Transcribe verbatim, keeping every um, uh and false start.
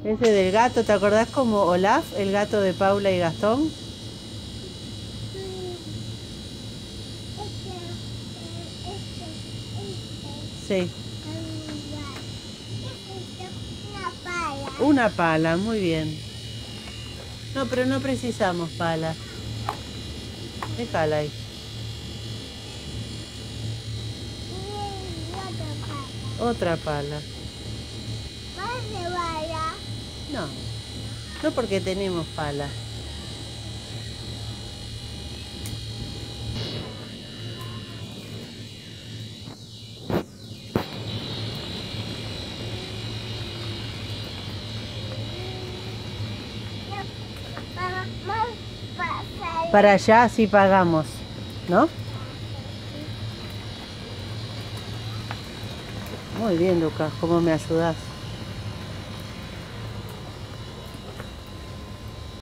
Ese del gato, ¿te acordás como Olaf, el gato de Paula y Gastón? Sí. Una pala. Una pala, muy bien. No, pero no precisamos pala. Déjala ahí. Y otra pala. Otra pala. ¿Más de bala? No, no porque tenemos pala. Para allá sí pagamos, ¿no? Muy bien, Lucas, ¿cómo me ayudás?